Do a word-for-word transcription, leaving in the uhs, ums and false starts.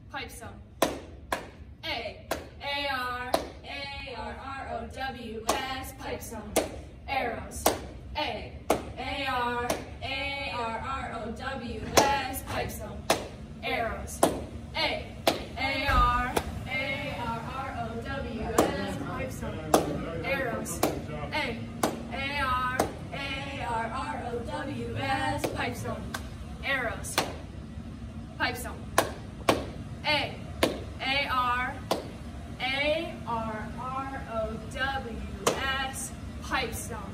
Pipestone. A, A R, A R R O W S, Pipestone. Arrows. A, A R, A R R O W S, Pipestone. Arrows. A, A R, A R R O W S, Pipestone. Arrows. A, A R, A R R O W S, Pipestone. Arrows. Pipestone. A, A R, A R R O W S, Pipestone.